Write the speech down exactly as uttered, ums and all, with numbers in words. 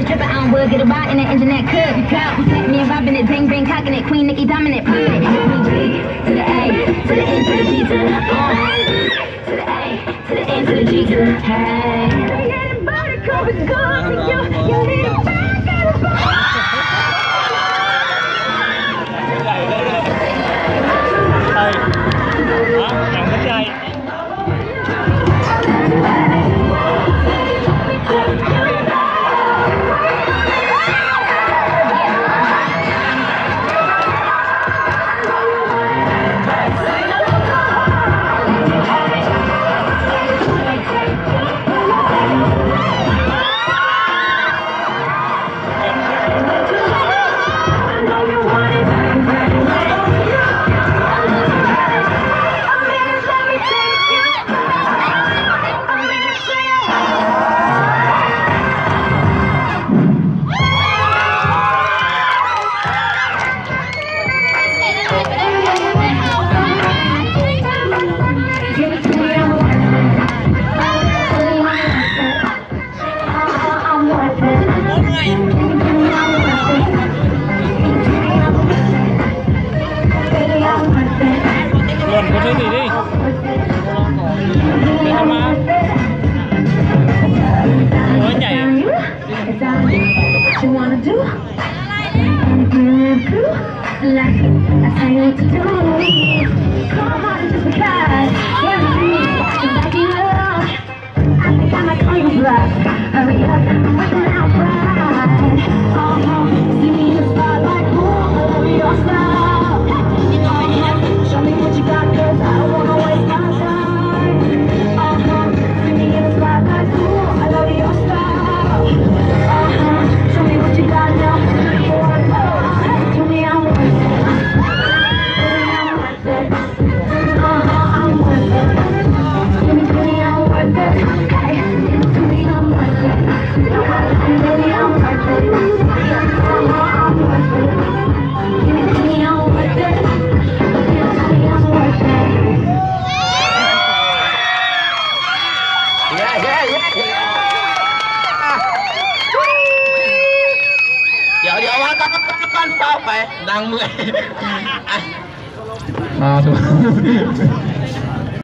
tripping, I don't would get a ride in the engine that could go. Me and Robin it, bang bang cocking it, Queen Nicki dominant, popping it. To the A, to the N, to the G, to the O. To the A, to the N, to the G, to the hey. Everybody coming good to you, you need a back at the bar. Chẳng có chạy. Luồn có thứ gì đi. Để tao má. Ủa nhảy à? Dạ dạ quá con con sao phải đang mười. À,